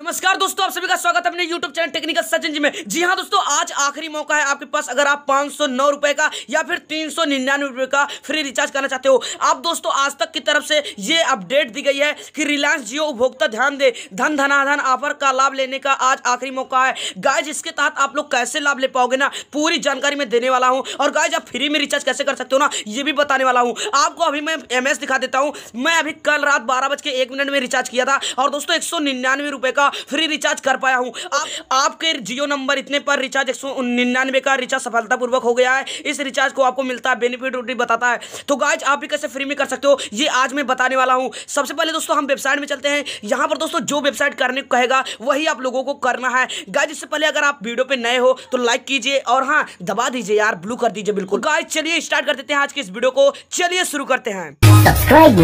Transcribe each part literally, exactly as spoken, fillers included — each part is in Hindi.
नमस्कार दोस्तों, आप सभी का स्वागत है अपने YouTube channel technical Sachin ji में। जी हाँ दोस्तों, आज आखिरी मौका है आपके पास। अगर आप पाँच सौ नौ रुपए का या फिर तीन सौ निन्यानवे रुपए का फ्री रिचार्ज करना चाहते हो, आप दोस्तों आज तक की तरफ से ये अपडेट दी गई है कि रिलायंस जियो उपभोक्ता ध्यान दे, धन धनाधन ऑफर का लाभ लेने का आज आखिरी मौका है। गाइज इसके तहत आप लोग कैसे लाभ ले पाओगे ना, पूरी जानकारी मैं देने वाला हूँ। और गाइज आप फ्री में रिचार्ज कैसे कर सकते हो ना, ये भी बताने वाला हूँ आपको। अभी मैं एम एस दिखा देता हूँ। मैं अभी कल रात बारह बज के एक मिनट में रिचार्ज किया था और दोस्तों एक सौ निन्यानवे रुपए का फ्री रिचार्ज कर पाया हूं। आप, आपके जियो नंबर इतने पर रिचार्ज एक सौ निन्यानवे का रिचार्ज सफलतापूर्वक हो गया है। इस रिचार्ज को आपको मिलता है बेनिफिट बताता है। तो गाइज आप भी कैसे फ्री में कर सकते हो, ये आज मैं बताने वाला हूं। सबसे पहले दोस्तों हम वेबसाइट में चलते हैं। यहां पर दोस्तों जो वेबसाइट करने को कहेगा वही आप लोगों को करना है। गाइज इससे पहले अगर आप वीडियो पे नए हो तो लाइक कीजिए और हाँ दबा दीजिए यार, ब्लू कर दीजिए बिल्कुल। गाइज चलिए स्टार्ट कर देते हैं आज की इस वीडियो को। चलिए शुरू करते हैं। Subscribe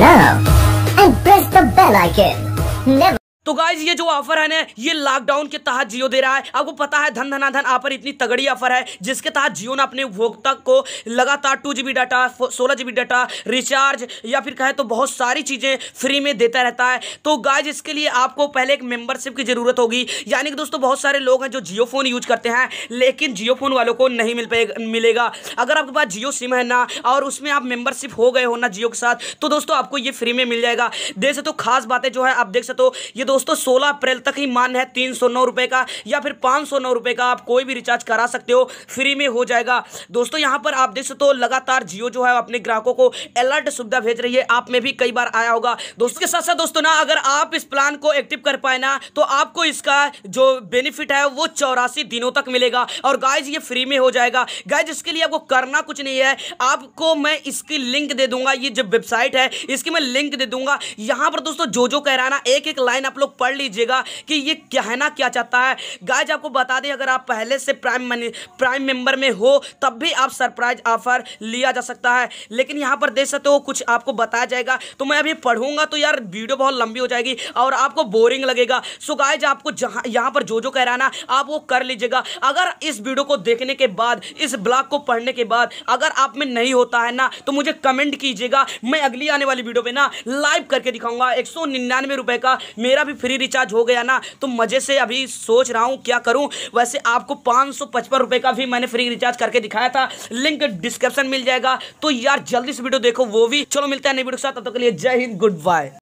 now and press the bell icon. Never तो गाइज ये जो ऑफर है ना, ये लॉकडाउन के तहत जियो दे रहा है। आपको पता है धन धनाधन ऑफर इतनी तगड़ी ऑफर है जिसके तहत जियो ने अपने उपभोक्ता को लगातार टू जीबी डाटा, सोलह जीबी डाटा, रिचार्ज या फिर कहे तो बहुत सारी चीजें फ्री में देता रहता है। तो गाइज इसके लिए आपको पहले एक मेंबरशिप की जरूरत होगी। यानी कि दोस्तों बहुत सारे लोग हैं जो जियो फोन यूज करते हैं, लेकिन जियो फोन वालों को नहीं मिल पाएगा मिलेगा। अगर आपके पास जियो सिम है ना और उसमें आप मेंबरशिप हो गए हो ना जियो के साथ, तो दोस्तों आपको ये फ्री में मिल जाएगा। देख सकते हो खास बातें जो है आप देख सकते हो। ये दोस्तों सोलह अप्रैल तक ही मान्य है। तीन सौ नौ रुपए का या फिर पाँच सौ नौ रुपए का आप कोई भी रिचार्ज करा सकते हो, फ्री में हो जाएगा। दोस्तों यहां पर आप देख सकते हो लगातार जियो जो है अपने ग्राहकों को अलर्ट सुविधा भेज रही है। आप में भी कई बार आया होगा। दोस्तों के साथ साथ दोस्तों ना, अगर आप इस प्लान को एक्टिव कर पाए ना तो आपको इसका जो बेनिफिट है वो चौरासी दिनों तक मिलेगा। और गाइज ये फ्री में हो जाएगा। गाइज इसके लिए आपको करना कुछ नहीं है, आपको मैं इसकी लिंक दे दूंगा। ये जो वेबसाइट है इसकी मैं लिंक दे दूंगा। यहां पर दोस्तों जो जो कह रहा है ना, एक एक लाइन आप लोग पढ़ लीजिएगा कि ये कहना क्या चाहता है। गाइज आपको बता दें, अगर आप पहले से प्राइम मनी प्राइम मेंबर में हो तब भी आप सरप्राइज ऑफर लिया जा सकता है। लेकिन यहां पर देख सकते हो कुछ आपको बताया जाएगा, तो मैं अभी पढ़ूंगा तो यार वीडियो बहुत लंबी हो जाएगी और आपको बोरिंग लगेगा। सो गाइज आपको जहां यहां पर जो जो कह रहा है ना आप वो कर लीजिएगा। अगर इस वीडियो को देखने के बाद, इस ब्लॉग को पढ़ने के बाद अगर आप में नहीं होता है ना तो मुझे कमेंट कीजिएगा। मैं अगली आने वाली वीडियो पे ना लाइव करके दिखाऊंगा। एक सौ निन्यानवे रुपए का मेरा भी फ्री रिचार्ज हो गया ना, तो मजे से अभी सोच रहा हूं क्या करूं। वैसे आपको पाँच सौ पचपन रुपए का भी मैंने फ्री रिचार्ज करके दिखाया था, लिंक डिस्क्रिप्शन मिल जाएगा। तो यार जल्दी से वीडियो देखो वो भी। चलो मिलते हैं नई वीडियो के साथ, तब तक के लिए जय हिंद, गुड बाय।